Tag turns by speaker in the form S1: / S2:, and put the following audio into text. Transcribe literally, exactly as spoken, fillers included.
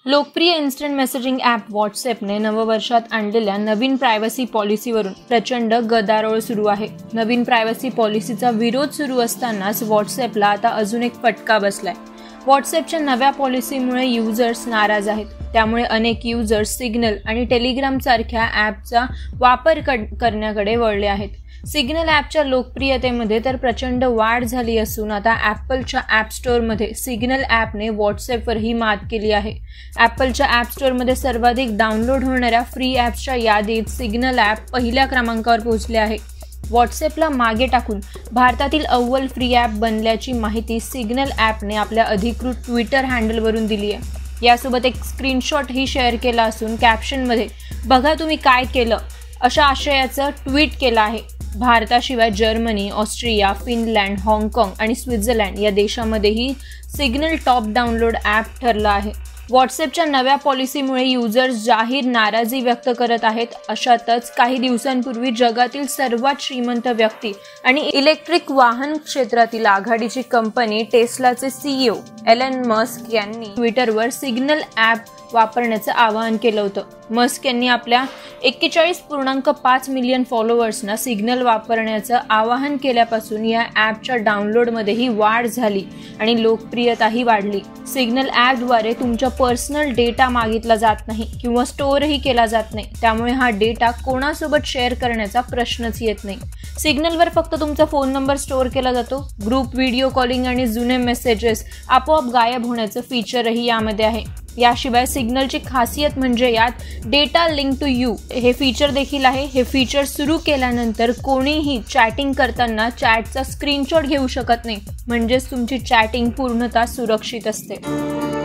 S1: लोकप्रिय instant messaging app व्हॉट्सॲपने नववर्षात आणलेल्या नवीन प्रायव्हसी पॉलिसीवरून प्रचंड गदारोळ सुरू आहे. नवीन प्रायव्हसी पॉलिसीचा विरोध सुरू असतानाच व्हॉट्सॲपला आता अजून एक फटका बसलाय. व्हॉट्सॲपच्या नव्या पॉलिसीमुळे युजर्स नाराज आहेत. त्यामुळे अनेक युजर्स सिग्नल आणि टेलिग्राम सारख्या ॲपचा वापर करण्याकडे वळले आहेत. सिग्नल ॲपच्या लोकप्रियतेमध्ये तर प्रचंड वाढ झाली असून आता ॲपलच्या ॲप स्टोअरमध्ये सिग्नल ॲपने व्हॉट्सॲपवरही मात केली आहे. ॲपलच्या ॲप स्टोअरमध्ये सर्वाधिक डाउनलोड होणाऱ्या फ्री ॲप्सच्या यादीत सिग्नल ॲप पहिल्या क्रमांकावर पोहोचले आहे. व्हॉट्सॲपला मागे टाकून भारतातील अव्वल फ्री ॲप बनल्याची माहिती सिग्नल ॲपने आपल्या अधिकृत ट्विटर हँडलवरून दिली आहे. यासोबत एक स्क्रीनशॉटही शेअर केला असून कॅप्शनमध्ये "बघा तुम्ही काय केलं" अशा आशयाचं ट्विट केलं आहे. भारताशिवाय जर्मनी, ऑस्ट्रिया, फिनलँड, हाँगकाँग आणि स्वित्झर्लंड या देशांमध्येही सिग्नल टॉप डाउनलोड ॲप ठरलं आहे. व्हॉट्सॲपच्या नव्या पॉलिसीमुळे युजर्स जाहीर नाराजी व्यक्त करत आहेत. अशातच काही दिवसांपूर्वी जगातील सर्वात श्रीमंत व्यक्ती आणि इलेक्ट्रिक वाहन क्षेत्रातील आघाडीची कंपनी टेस्लाचे सीईओ एलन मस्क यांनी ट्विटरवर सिग्नल ॲप वापरण्याचं आवाहन केलं होतं. मस्क यांनी आपल्या एक्केचाळीस पूर्णांक पाच मिलियन फॉलोअर्सना सिग्नल वापरण्याचं आवाहन केल्यापासून या ॲपच्या डाउनलोडमध्येही वाढ झाली आणि लोकप्रियताही वाढली. सिग्नल ॲपद्वारे तुमच्या पर्सनल डेटा मागितला जात नाही किंवा स्टोअरही केला जात नाही. त्यामुळे हा डेटा कोणासोबत शेअर करण्याचा प्रश्नच येत नाही. सिग्नलवर फक्त तुमचा फोन नंबर स्टोअर केला जातो. ग्रुप व्हिडिओ कॉलिंग आणि जुने मेसेजेस आपोआप गायब होण्याचं फीचरही यामध्ये आहे. याशिवाय सिग्नलची खासियत म्हणजे यात डेटा लिंक टू यू हे फीचर देखील आहे. हे फीचर सुरू केल्यानंतर कोणीही चॅटिंग करताना चॅटचा स्क्रीनशॉट घेऊ शकत नाही. म्हणजेच तुमची चॅटिंग पूर्णतः सुरक्षित असते.